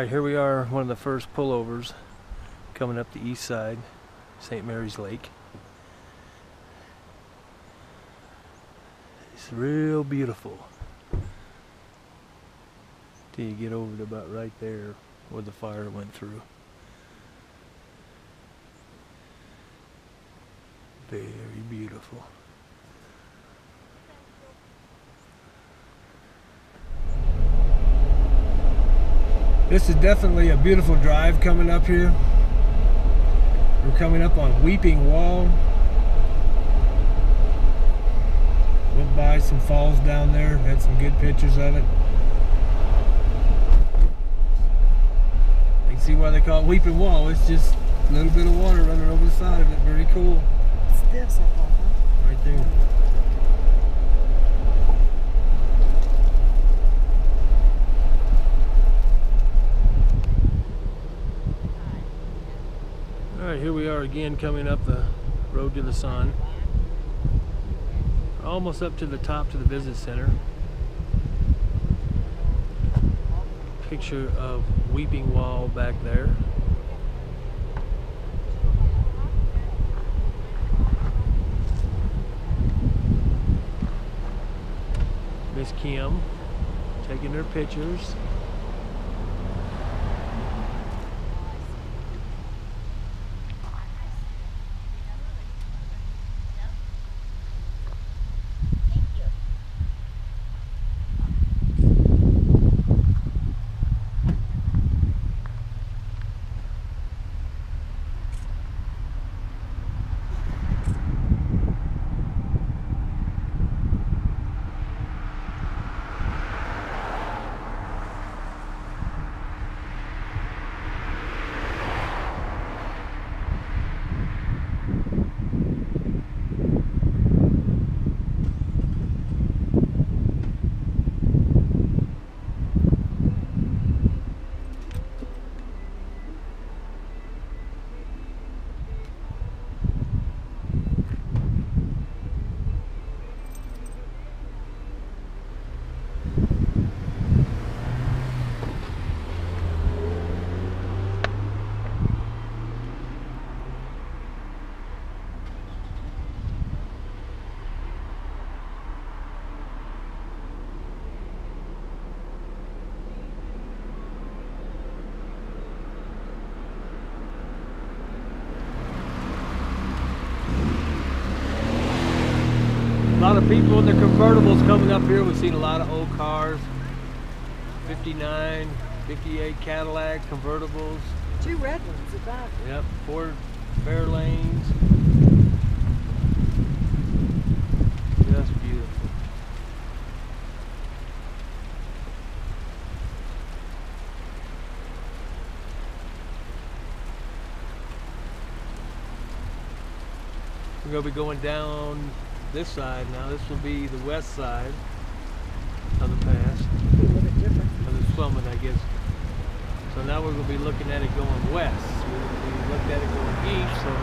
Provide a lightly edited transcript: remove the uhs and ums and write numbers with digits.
Alright, here we are, one of the first pullovers coming up the east side, St. Mary's Lake. It's real beautiful till you get over to about right there where the fire went through. Very beautiful. This is definitely a beautiful drive coming up here. We're coming up on Weeping Wall. Went by some falls down there, had some good pictures of it. You can see why they call it Weeping Wall. It's just a little bit of water running over the side of it. Very cool. It's this, I thought, huh? Right there. Alright, here we are again coming up the road to the sun. Almost up to the top to the business center. Picture of Weeping Wall back there. Miss Kim taking their pictures. A lot of people in their convertibles coming up here. We've seen a lot of old cars, 59, 58 Cadillac convertibles. 2 red ones at that. Yep, 4 Fairlanes. Just beautiful. We're going to be going down this side now. This will be the west side of the pass. Be a little bit different. Of the summit, I guess. So now we're going to be looking at it going west. We looked at it going east, so